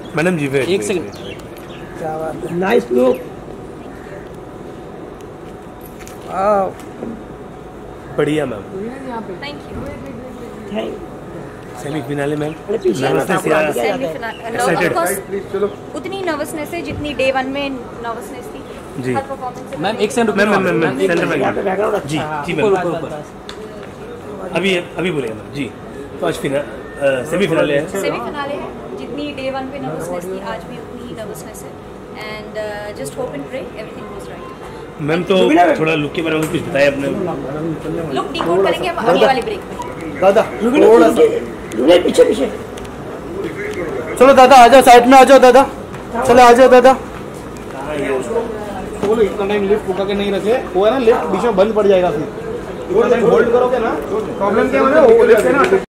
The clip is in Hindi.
मैडम जी वेट एक सेकंड। क्या बात है, नाइस लुक। बढ़िया ma'am. Thank you. Semifinale ma'am उतनी नर्वसनेस है जितनी डे 1 में नर्वसनेस थी जी। हर परफॉर्मेंस से। मैम एक second ma'am ma'am ma'am centre में जी जी मैम अभी बोलिए मैम जी। तो आज सेमीफिनाले है। सेमीफिनाले है, जितनी डे 1 पे नर्वसनेस थी आज भी उतनी ही नर्वसनेस है। And just hope and pray everything goes right. Ma'am तो थोड़ा लुक के बारे में कुछ बताया अपने। लुक डिकोड करेंगे हम अगली वाली ब्रेक में। दादा थोड़ा सा पीछे पीछे चलो दादा, आ जाओ साइड में, आ जाओ दादा, चलो आ जाओ दादा। बोलो इतना टाइम लिफ्ट रुका के नहीं रखे, वो है ना लिफ्ट बीच में बंद पड़ जाएगा, फिर इतना टाइम होल्ड करोगे ना, प्रॉब्लम क्या है ना, वो लिफ्ट है ना